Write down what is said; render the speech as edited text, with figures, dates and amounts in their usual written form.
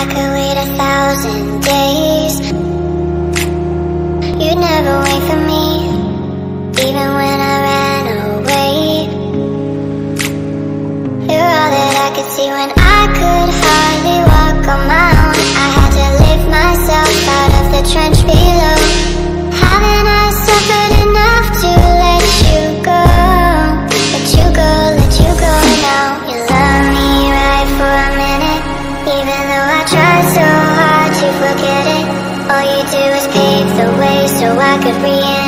could wait 1,000 days. You'd never wait for me, even when I ran away. You're all that I could see when I could hardly walk on my own. I had to lift myself out of the trench below. Haven't I suffered enough to let you go? Let you go, let you go now. You love me right for a minute, even though I try so hard to forget it. All you do is pave the way so I could re-enter.